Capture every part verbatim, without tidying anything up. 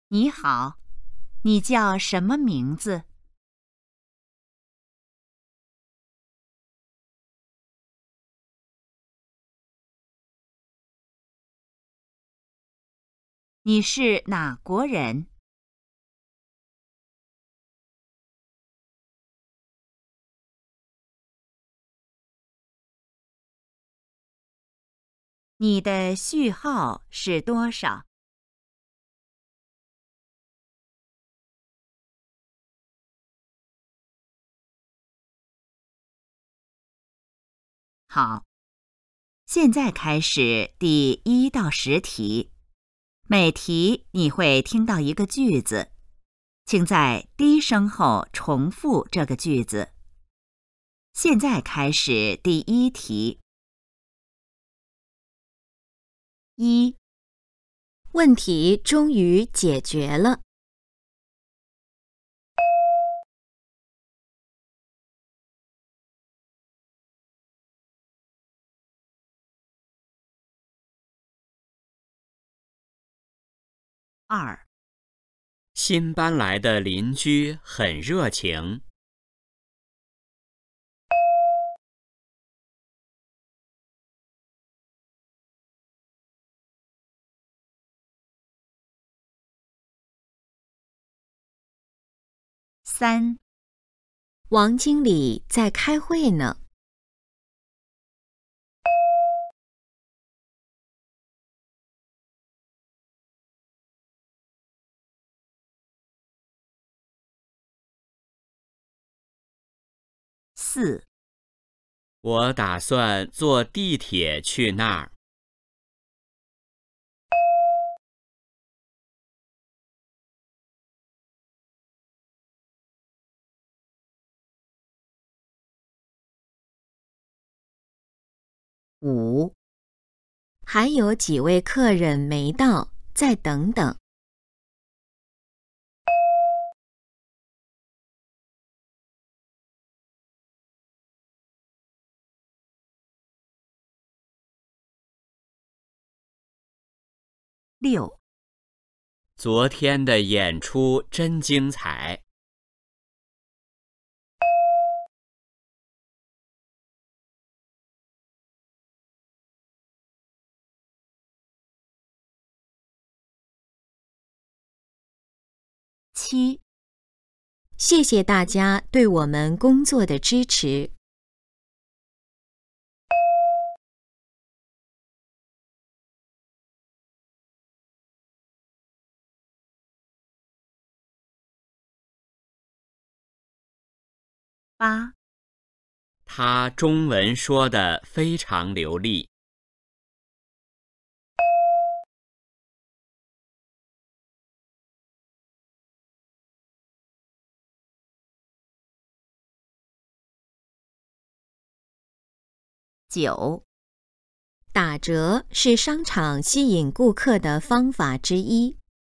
你好，你叫什么名字？你是哪国人？你的序号是多少？好，现在开始第一到十题。每题你会听到一个句子，请在低声后重复这个句子。现在开始第一题。一， 问题终于解决了。 二， 新搬来的邻居很热情。 三， 王经理在开会呢。 四， 我打算坐地铁去那儿。 五， 还有几位客人没到，再等等。 六， 昨天的演出真精彩。 七， 谢谢大家对我们工作的支持。 八， 他中文说得非常流利。 九， 打折是商场吸引顾客的方法之一。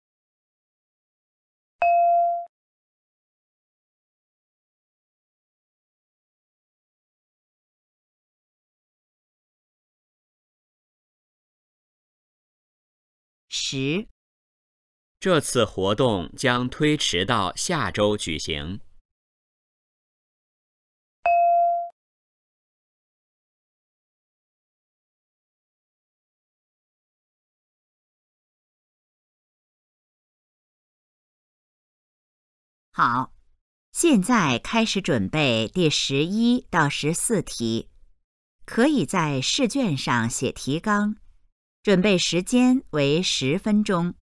十， 这次活动将推迟到下周举行。 好，现在开始准备第十一到十四题，可以在试卷上写提纲，准备时间为十分钟。